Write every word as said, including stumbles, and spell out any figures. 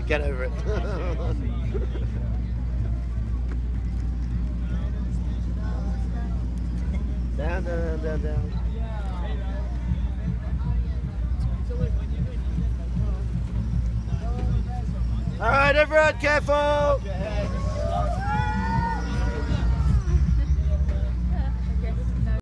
Get over it. Down, down, down, down. All right, everyone, careful.